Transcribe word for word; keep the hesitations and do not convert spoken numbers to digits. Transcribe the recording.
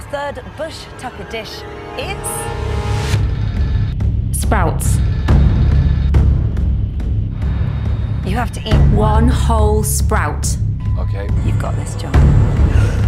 third bush tucker dish is... Sprouts. You have to eat One whole sprout. Okay. You've got this, John.